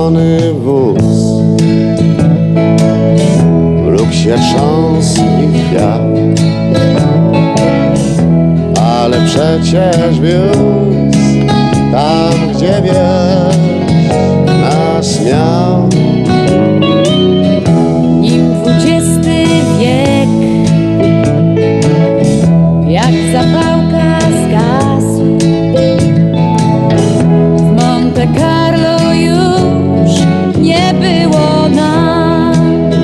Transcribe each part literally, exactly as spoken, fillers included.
czerwony wóz, w luksie trząs i kwiat. Ale przecież wiózł tam, gdzie wieś nas miał. Nim dwudziesty wiek jak zapałka zgasł, w Monte Carlo już nie było nas.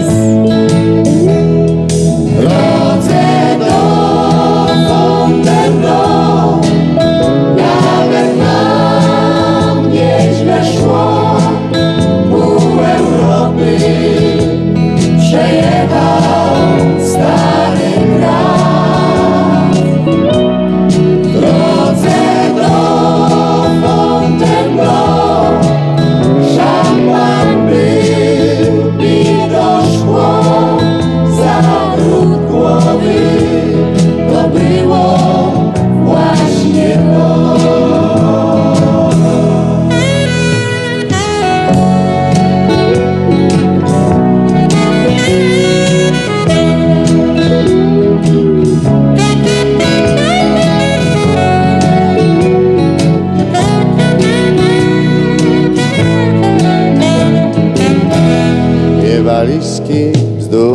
Drodze do Fontainebleau nawet nam nieźle szło. Pół Europy przejechał stary graf. W drodze do Fontainebleau szampan był bito szkło. Zawrót głowy to było właśnie to. Nie walizki bzdur,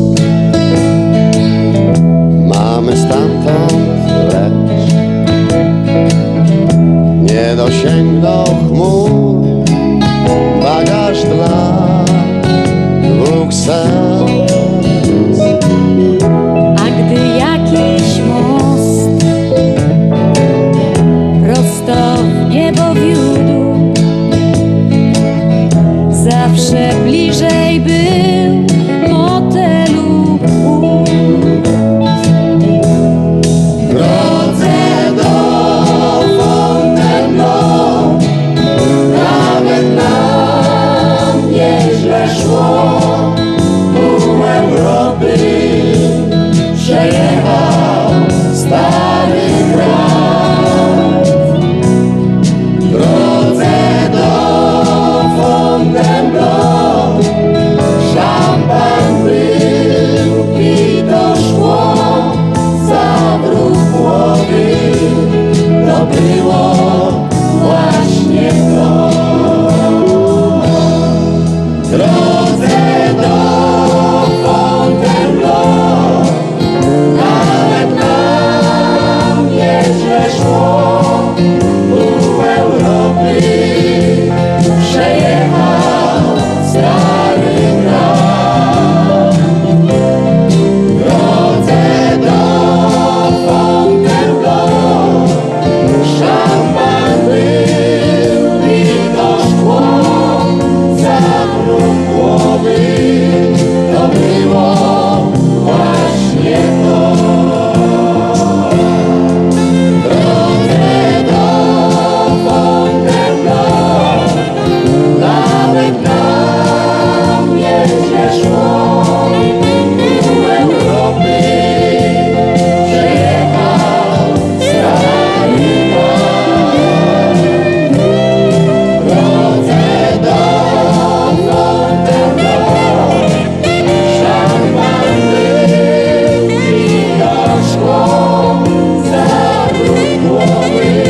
mamy stamtąd lecz nie dosięgną chmur bagaż dla dwóch serc. A gdy jakiś most prosto w niebo wiódł, zawsze bliżej był motelu chłód. W drodze do Fontainebleau nawet nam nieźle szło. Pół Europy przejechał stary graf. W drodze do Fontainebleau szampan był bito szkło. Zawrót głowy to było właśnie to. W drodze do Fontainebleau nawet nam nieźle szło. Pół Europy przejechał stary graf. W drodze do Fontainebleau szampan był bito szkło. Zawrót głowy to było właśnie to. W drodze do Fontainebleau nawet nam nieźle szło. Pół Europy przejechał stary graf. W drodze do Fontainebleau szampan był bito szkło. Zawrót głowy